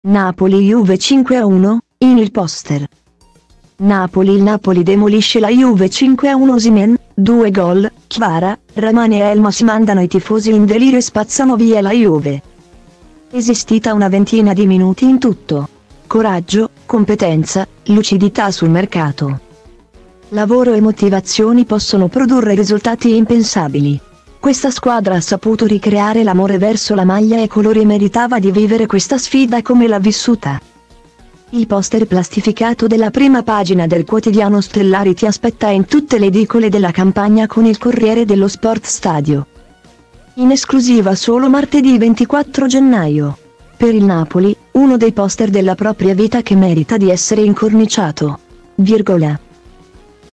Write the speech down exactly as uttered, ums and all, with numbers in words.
Napoli Juve cinque a uno, in il poster. Napoli Il Napoli demolisce la Juve cinque a uno. Osimhen, due gol, Kvara, Ramani e Elmas mandano i tifosi in delirio e spazzano via la Juve. Esistita una ventina di minuti in tutto. Coraggio, competenza, lucidità sul mercato. Lavoro e motivazioni possono produrre risultati impensabili. Questa squadra ha saputo ricreare l'amore verso la maglia e colori e meritava di vivere questa sfida come l'ha vissuta. Il poster plastificato della prima pagina del quotidiano Stellari ti aspetta in tutte le edicole della campagna con il Corriere dello Sport Stadio. In esclusiva solo martedì ventiquattro gennaio. Per il Napoli, uno dei poster della propria vita che merita di essere incorniciato. Virgola.